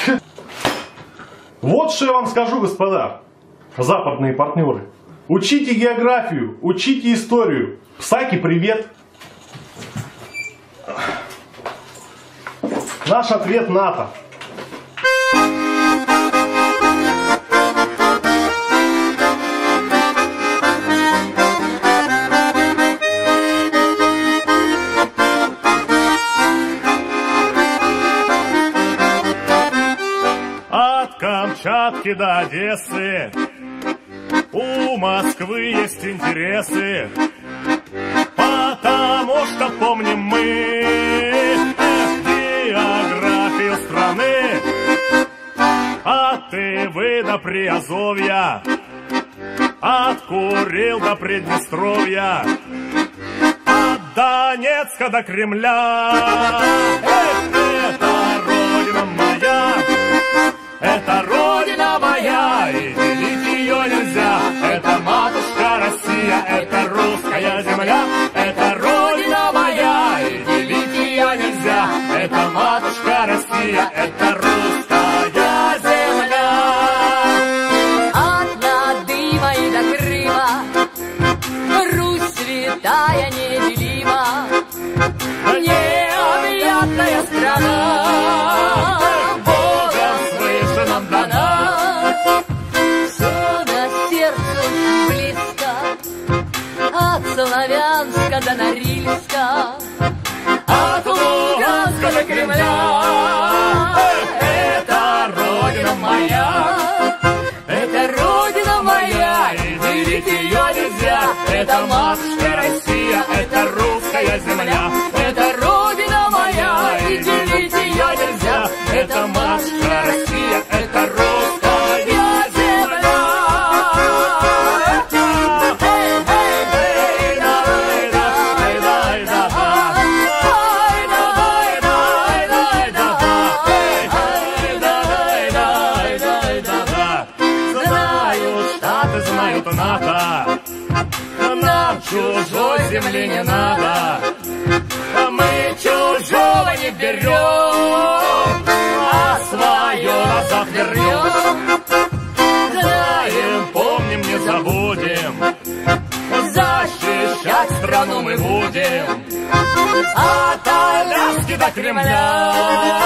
Вот что я вам скажу, господа, западные партнеры. Учите географию, учите историю. Псаки, привет. Наш ответ НАТО. От Камчатки до Одессы у Москвы есть интересы, потому что помним мы географию страны. От Тывы до Приазовья, от Курил до Приднестровья, от Донецка до Кремля. Это родина моя, это родина моя, и делить ее нельзя. Это матушка Россия, это русская земля. Это родина моя, и делить ее нельзя. Это матушка Россия, это русская земля. От Надыма и до Крыма Русь святая неделима, необъятная страна, Богом свыше нам дана. Все на сердце близко, от Славянска до Норильска, от Луганска до Кремля. Это родина моя, это родина моя, и делить ее нельзя. Это матушка Россия, это русская земля. Это родина моя, и делить ее нельзя. Это матушка Россия, это русская земля. Знают Штаты, знают НАТО, нам чужой земли не надо. Мы чужого не берем, а свое назад вернем. Знаем, помним, не забудем, защищать страну мы будем. От Аляски до Кремля.